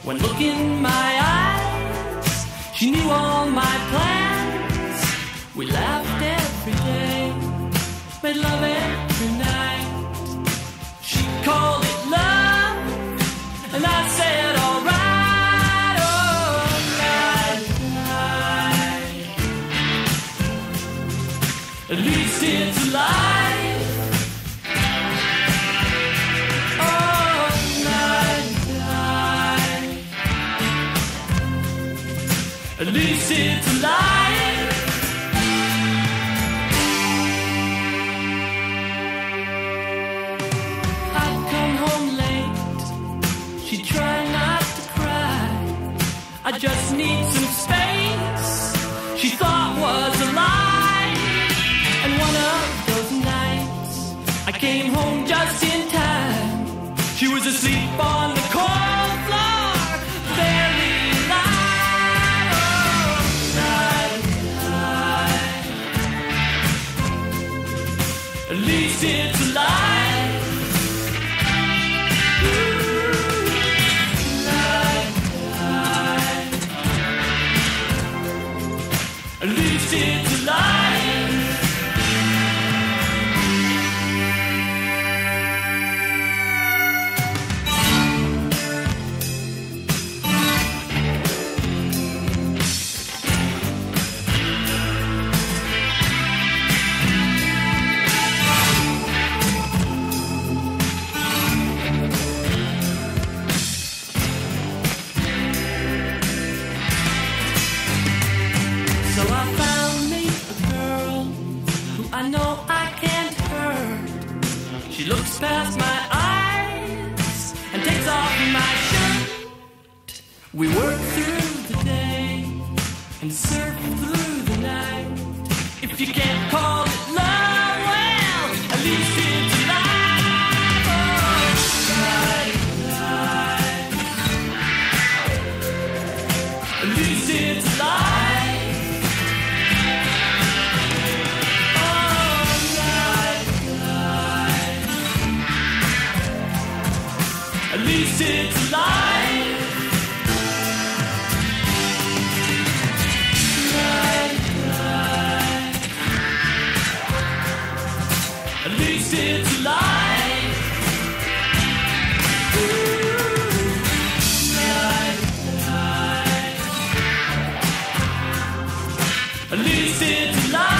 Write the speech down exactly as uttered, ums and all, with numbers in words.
One look in my eyes, she knew all my plans. We laughed every day, made love every night. She called it love, and I said alright. Oh, night, night. At least it's alive. Oh, night, night. At least it's alive. She tried not to cry. I just need some space, she thought was a lie. And one of those nights I came home just in time. She was asleep on the cold floor, very light. Oh, night, night. At least it's alive. At least it's alive. So I found me a girl who I know I can't hurt. She looks past my eyes and takes off my shirt. We work through the day and surf through the night. If you can't call it love, well, at least it's alive. Oh, night, night. At least it's alive. At least it's alive. Night, night. At least it's alive. Ooh. Night, night. At least it's alive.